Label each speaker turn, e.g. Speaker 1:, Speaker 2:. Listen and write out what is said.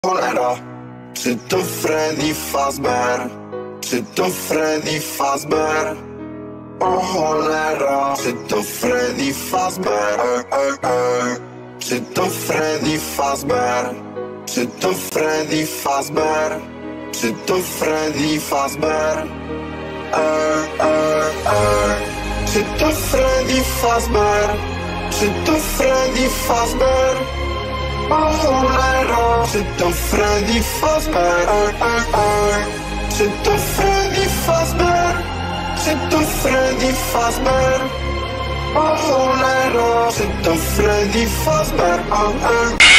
Speaker 1: Cholera, czy to Freddy Fazbear? Czy to Freddy Fazbear? O cholera, czy to Freddy Fazbear? Czy to Freddy Fazbear? Czy to Freddy Fazbear? Czy to Freddy Fazbear? Czy to Freddy Fazbear? Czy to Freddy Fazbear? O cholera, czy to Freddy Fazbear? Czy to Freddy Fazbear? Czy to Freddy Fazbear? O cholera, czy to Freddy Fazbear?